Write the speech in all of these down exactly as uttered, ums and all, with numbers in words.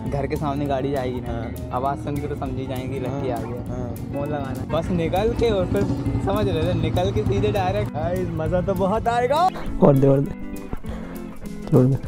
घर के सामने गाड़ी जाएगी ना, आवाज़ सुन के तो समझी जाएंगी लड़की आ गया। फोन लगाना बस निकल के, और फिर समझ रहे थे निकल के सीधे डायरेक्ट। मज़ा तो बहुत आएगा। और दे और दे छोड़ दे।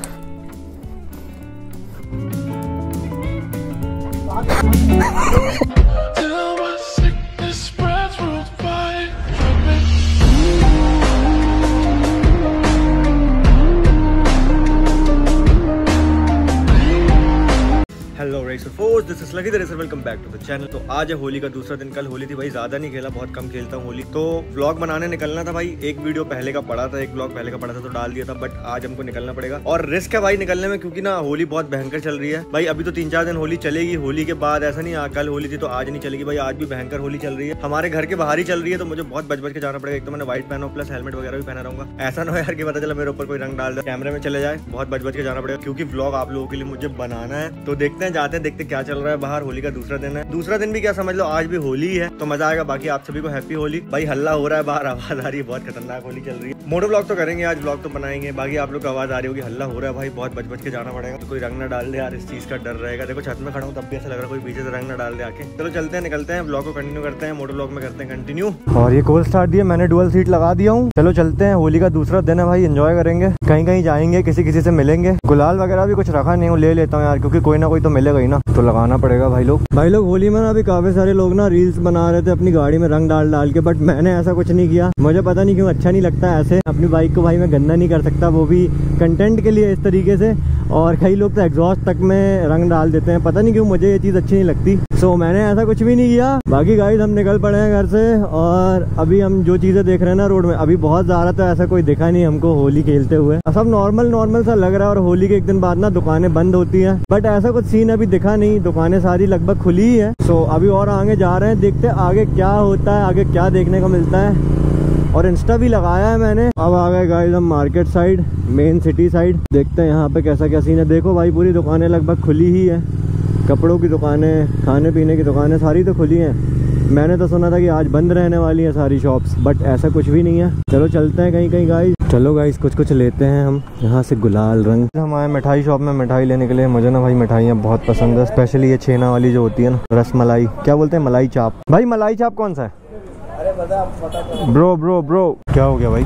Hello rise force, this is Lucky there sir, welcome back to the channel. तो आज है होली का दूसरा दिन। कल होली थी भाई, ज्यादा नहीं खेला, बहुत कम खेलता हूँ होली। तो व्लॉग बनाने निकलना था भाई। एक वीडियो पहले का पड़ा था, एक व्लॉग पहले का पड़ा था तो डाल दिया था, बट आज हमको निकलना पड़ेगा और रिस्क है भाई निकलने में, क्योंकि ना होली बहुत भयंकर चल रही है भाई। अभी तो तीन चार दिन होली चलेगी, होली के बाद ऐसा नहीं कल होली थी तो आज नहीं चलेगी भाई, आज भी भयंकर होली चल रही है। हमारे घर के बाहर ही चल रही है, तो मुझे बहुत बच बच के जाना पड़ेगा। एक तो मैंने व्हाइट पहना प्लस हेलमेट वगैरह भी पहना रहूंगा, ऐसा ना हो यार कि पता चला मेरे ऊपर कोई रंग डाल दे, कैमरे में चले जाए। बहुत बच बच के जाना पड़ेगा क्योंकि व्लॉग आप लोगों के लिए मुझे बनाना है। तो देखते हैं, जाते हैं, देखते क्या चल रहा है बाहर। होली का दूसरा दिन है, दूसरा दिन भी क्या समझ लो, आज भी होली है तो मजा आएगा। बाकी आप सभी को हैप्पी होली। भाई हल्ला हो रहा है बाहर, आवाज आ रही है, बहुत खतरनाक होली चल रही है। मोटो ब्लॉग तो करेंगे आज, ब्लॉग तो बनाएंगे। बाकी आप लोग को आवाज आ रही होगी, हल्ला हो रहा है भाई, बहुत बच बच के जाना पड़ेगा। तो कोई रंग ना डाल दे यार, इस चीज का डर रहेगा। देखो छत में खड़ा हूँ तब भी ऐसा लग रहा है कोई पीछे से रंग ना डाल दे आके। चलो चलते हैं, निकलते हैं, ब्लॉग को कंटिन्यू करते हैं, मोटो ब्लॉग में करते हैं कंटिन्यू। और ये कोल स्टार्ट दिया मैंने, डुअल सीट लगा दिया हूँ। चलो चलते हैं, होली का दूसरा दिन है भाई, एंजॉय करेंगे, कहीं कहीं जाएंगे, किसी किसी से मिलेंगे। गुलाल वगैरह भी कुछ रखा नहीं हूँ, ले लेता हूँ यार, क्योंकि कोई ना कोई तो मिलेगा ही ना, तो लगाना पड़ेगा भाई लोग। भाई लोग होली में ना अभी काफी सारे लोग ना रील्स बना रहे थे अपनी गाड़ी में रंग डाल डाल के, बट मैंने ऐसा कुछ नहीं किया। मुझे पता नहीं क्यों अच्छा नहीं लगता ऐसे। अपनी बाइक को भाई मैं गंदा नहीं कर सकता, वो भी कंटेंट के लिए इस तरीके से। और कई लोग तो एग्जॉस्ट तक में रंग डाल देते हैं, पता नहीं क्यों मुझे ये चीज़ अच्छी नहीं लगती। सो मैंने ऐसा कुछ भी नहीं किया। बाकी गाइस हम निकल पड़े हैं घर से, और अभी हम जो चीज़ें देख रहे हैं ना रोड में, अभी बहुत ज़्यादा तो ऐसा कोई दिखा नहीं हमको होली खेलते हुए। सब नॉर्मल नॉर्मल सा लग रहा है। और होली के एक दिन बाद ना दुकानें बंद होती हैं, बट ऐसा कुछ सीन अभी दिखा नहीं, दुकानें सारी लगभग खुली ही है। सो अभी और आगे जा रहे हैं, देखते हैं आगे क्या होता है, आगे क्या देखने को मिलता है। और इंस्टा भी लगाया है मैंने। अब आ गए गाइस हम market side, main city side. देखते हैं यहाँ पे कैसा क्या सीन है। देखो भाई पूरी दुकानें लगभग खुली ही है, कपड़ों की दुकानें, खाने पीने की दुकानें सारी तो खुली हैं। मैंने तो सुना था कि आज बंद रहने वाली है सारी शॉप्स, बट ऐसा कुछ भी नहीं है। चलो चलते हैं कहीं कहीं गाइस। चलो गाइस कुछ कुछ लेते हैं हम यहाँ से गुलाल रंग। हम आए मिठाई शॉप में मिठाई लेने के लिए। मुझे ना भाई मिठाइयाँ बहुत पसंद है, स्पेशली ये छेना वाली जो होती है ना, रस मलाई, क्या बोलते हैं, मलाई चाप। भाई मलाई चाप कौन सा है? अरे बता, बता ब्रो ब्रो ब्रो क्या हो गया भाई?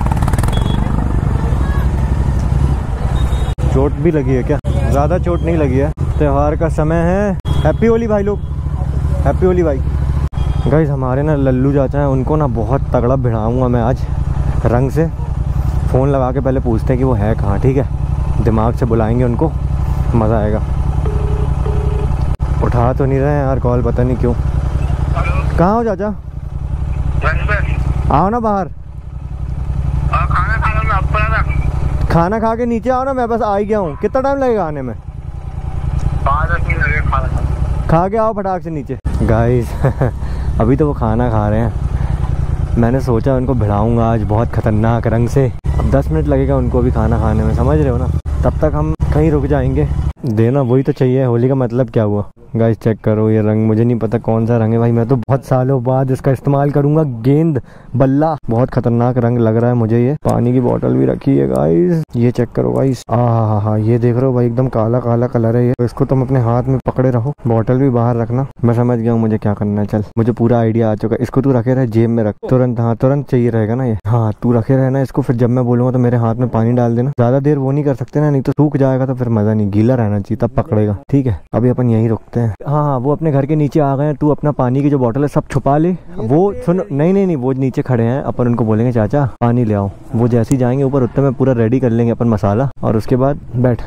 चोट भी लगी है क्या? ज्यादा चोट नहीं लगी है। त्योहार का समय है। हैप्पी होली भाई लोग, हैप्पी होली भाई। गाइस हमारे ना लल्लू चाचा हैं, उनको ना बहुत तगड़ा भिड़ाऊंगा मैं आज रंग से। फ़ोन लगा के पहले पूछते हैं कि वो है कहाँ, ठीक है, दिमाग से बुलाएंगे उनको, मज़ा आएगा। उठा तो नहीं रहे हैं यार कॉल, पता नहीं क्यों। कहाँ हो चाचा? आओ ना बाहर। खाना खा लो ना, खाना खा के नीचे आओ ना, मैं बस आ ही गया हूँ। कितना टाइम लगेगा आने में? खा के आओ फटाक से नीचे। गाइस अभी तो वो खाना खा रहे हैं, मैंने सोचा उनको भिड़ाऊंगा आज बहुत खतरनाक रंग से। अब दस मिनट लगेगा उनको भी खाना खाने में, समझ रहे हो ना, तब तक हम कहीं रुक जाएंगे। देना वही तो चाहिए, होली का मतलब क्या हुआ। गाइस चेक करो ये रंग, मुझे नहीं पता कौन सा रंग है भाई, मैं तो बहुत सालों बाद इसका इस्तेमाल करूंगा। गेंद बल्ला, बहुत खतरनाक रंग लग रहा है मुझे ये। पानी की बोतल भी रखी है गाइस, ये चेक करो गाइस। आ हा हा, ये देख रहे हो भाई, एकदम काला काला कलर है ये। तो इसको तुम अपने हाथ में पकड़े रहो, बोतल भी बाहर रखना। मैं समझ गया हूँ मुझे क्या करना है, चल मुझे पूरा आइडिया आ चुका है। इसको तू रखे रहे, जेब में रख तुरंत। हाँ तुरंत चाहिए रहेगा ना ये। हाँ तू रखे रहना इसको, फिर जब मैं बोलूंगा तो मेरे हाथ में पानी डाल देना। ज्यादा देर वो नहीं कर सकते ना, नहीं तो सूख जाएगा, तो फिर मजा नहीं, गीला रहना चाहिए तब पकड़ेगा, ठीक है। अभी अपन यहीं रुकते हैं। हाँ हाँ वो अपने घर के नीचे आ गए हैं। तू अपना पानी की जो बोतल है सब छुपा ले। वो सुन, नहीं नहीं नहीं वो नीचे खड़े हैं, अपन उनको बोलेंगे चाचा पानी ले आओ। वो जैसे ही जाएंगे ऊपर, उतने में पूरा रेडी कर लेंगे अपन मसाला, और उसके बाद बैठ।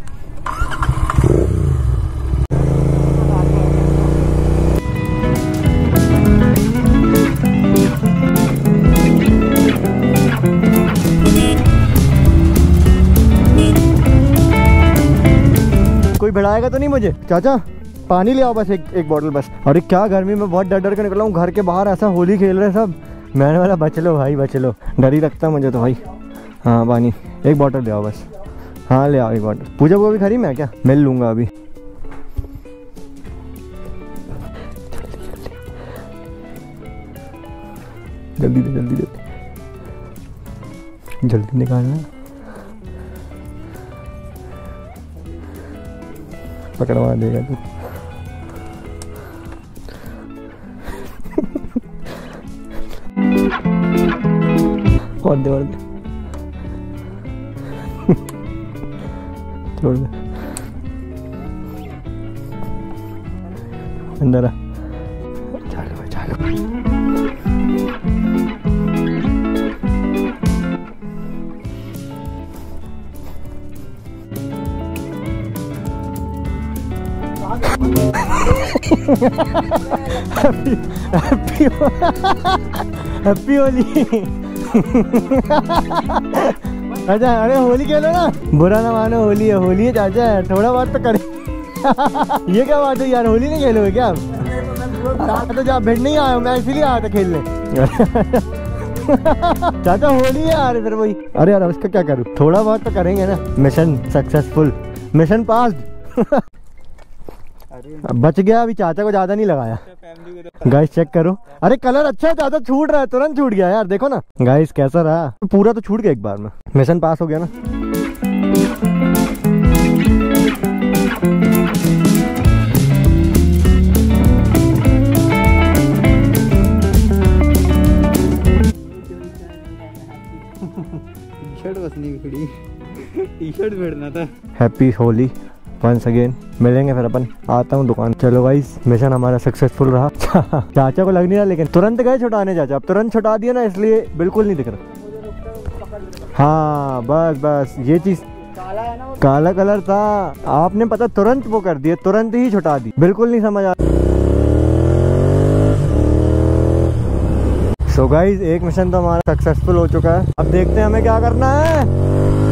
कोई भिड़ाएगा तो नहीं मुझे? चाचा पानी ले आओ बस, एक एक बोतल बस। अरे क्या गर्मी में बहुत डर डर के निकला हूँ, घर के बाहर ऐसा होली खेल रहे हैं सब। मैंने वाला बच लो भाई, बच लो, डर ही लगता है मुझे तो भाई। हाँ पानी एक बोतल ले आओ बस। हाँ ले आओ एक बोतल। पूजा को भी खरी मैं क्या मिल लूँगा अभी। जल्दी जल्दी जल्दी जल्दी जल्दी निकालना। पकड़वा देगा तू। और दे और दे छोड़ दे अंदर आ। चलो चलो हैप्पी हैप्पी होली। अच्छा अरे होली खेलो ना, बुरा ना मानो, होली है होली है चाचा, थोड़ा बहुत तो करे। ये क्या बात है यार, होली नहीं खेलोगे क्या आप? तो जब भेड़ नहीं आया मैं इसीलिए आया था खेलने। चाचा होली है यार, फिर वही। अरे यार उसका क्या करूँ, थोड़ा बहुत तो करेंगे ना। Mission successful, mission passed. बच गया, अभी चाचा को ज्यादा नहीं लगाया। गाइस चेक करो, अरे कलर अच्छा है, ज्यादा छूट रहा है, तुरंत छूट गया यार, देखो ना गाइस कैसा रहा, पूरा तो छूट गया एक बार में। मिशन पास हो गया ना। टी शर्ट बस नहीं बिगड़ी, टी शर्ट भेड़ना था। हैप्पी होली वंस अगेन, मिलेंगे फिर अपन, आता हूँ दुकान। चलो गाइस मिशन हमारा सक्सेसफुल रहा। चाचा को लग नहीं रहा, लेकिन तुरंत गए छुटाने चाचा, अब तुरंत छुटा दिया ना, इसलिए बिल्कुल नहीं दिख रहा। हाँ बस बस ये चीज, काला कलर था, आपने पता तुरंत वो कर दिया, तुरंत ही छुटा दी, बिल्कुल नहीं समझ आ। सो गाइस एक मिशन तो हमारा सक्सेसफुल हो चुका है, अब देखते हैं हमें क्या करना है।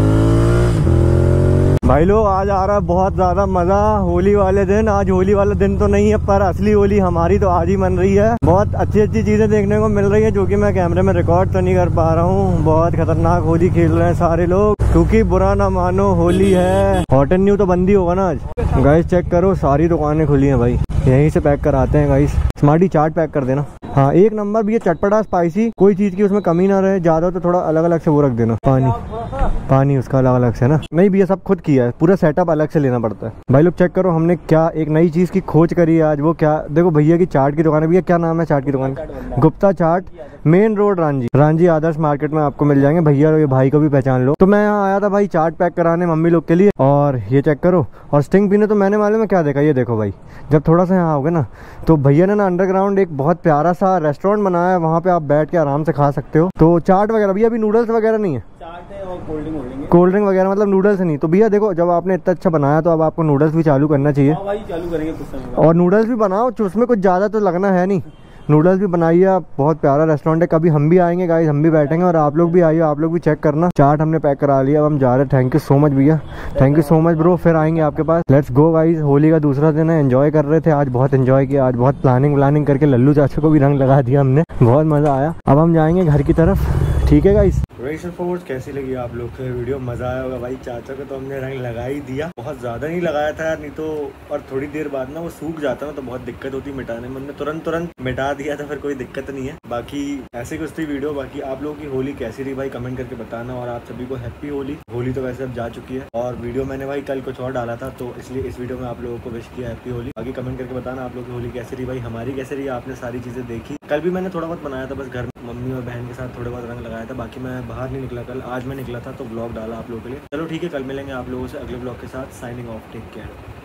भाई लोग आज आ रहा है बहुत ज्यादा मजा, होली वाले दिन। आज होली वाला दिन तो नहीं है, पर असली होली हमारी तो आज ही मन रही है। बहुत अच्छी अच्छी चीजें देखने को मिल रही है, जो कि मैं कैमरे में रिकॉर्ड तो नहीं कर पा रहा हूँ। बहुत खतरनाक होली खेल रहे हैं सारे लोग, क्योंकि बुरा ना मानो होली है। हॉट एंड न्यू तो बंद ही होगा ना आज। गाइस चेक करो, सारी दुकानें खुली हैं भाई, यहीं से पैक कराते हैं गाइस। स्मार्टी चाट पैक कर देना। हाँ एक नंबर भी है, चटपटा स्पाइसी, कोई चीज की उसमें कमी ना रहे, ज्यादा तो थोड़ा अलग अलग से वो रख देना। पानी पानी उसका अलग अलग से ना, नहीं भैया सब खुद किया है, पूरा सेटअप अलग से लेना पड़ता है। भाई लोग चेक करो, हमने क्या एक नई चीज की खोज करी है आज। वो क्या, देखो भैया की चाट की दुकान है। भैया क्या नाम है चाट की दुकान? Gupta chaat, main road Ranjhi, Ranjhi Adarsh market में आपको मिल जाएंगे। भैया ये भाई को भी पहचान लो। तो मैं यहाँ आया था भाई चाट पैक कराने मम्मी लोग के लिए, और ये चेक करो, और स्टिंग पीने तो मैंने मालूम है क्या देखा, ये देखो भाई, जब थोड़ा सा यहाँ आओगे ना, तो भैया ने ना अंडरग्राउंड एक बहुत प्यारा सा रेस्टोरेंट बनाया है, वहाँ पे आप बैठ के आराम से खा सकते हो। तो चाट वगैरह भैया, अभी नूडल्स वगैरह नहीं है, चाट है और कोल्ड ड्रिंक होल्डिंग है। कोल्ड ड्रिंक वगैरह मतलब नूडल्स नहीं। तो भैया देखो, जब आपने इतना अच्छा बनाया तो अब आपको नूडल्स भी चालू करना चाहिए। हाँ भाई चालू करेंगे कुछ समय बाद। और नूडल्स भी बनाओ, उसमें कुछ ज्यादा तो लगना है नहीं, नूडल्स भी बनाइए आप। बहुत प्यारा रेस्टोरेंट है, कभी हम भी आएंगे गाइस, हम भी बैठेंगे, और आप लोग भी आइए, आप लोग भी चेक करना। चाट हमने पैक करा लिया, अब हम जा रहे हैं। थैंक यू सो मच भैया, thank you so much bro, फिर आएंगे आपके पास। लेट्स गो गाइस, होली का दूसरा दिन है, एंजॉय कर रहे थे आज, बहुत एंजॉय किया आज, बहुत प्लानिंग व्लानिंग करके लल्लू चाचा को भी रंग लगा दिया हमने, बहुत मजा आया। अब हम जाएंगे घर की तरफ, ठीक है गाइस। रेशन फोर्स कैसी लगी आप लोग को वीडियो? मजा आया होगा भाई, चाचा को तो हमने रंग लगा ही दिया, बहुत ज्यादा नहीं लगाया था यार, नहीं तो और थोड़ी देर बाद ना वो सूख जाता ना तो बहुत दिक्कत होती मिटाने में। हमने तुरंत तुरंत मिटा दिया था, फिर कोई दिक्कत नहीं है। बाकी ऐसे कुछ थी वीडियो। बाकी आप लोगों की होली कैसी रही भाई कमेंट करके बताना, और आप सभी को हैप्पी होली। होली तो वैसे अब जा चुकी है, और वीडियो मैंने भाई कल कुछ और डाला था, तो इसलिए इस वीडियो में आप लोगों को विश किया हैप्पी होली। बाकी कमेंट करके बताना आप लोग की होली कैसी रही भाई, हमारी कैसे रही, आपने सारी चीजें देखी। कल भी मैंने थोड़ा बहुत बनाया था, बस घर में मम्मी और बहन के साथ थोड़े बहुत रंग लगाया था, बाकी मैं बाहर नहीं निकला कल, आज मैं निकला था तो ब्लॉग डाला आप लोगों के लिए। चलो ठीक है, कल मिलेंगे आप लोगों से अगले ब्लॉग के साथ। Signing off, take care.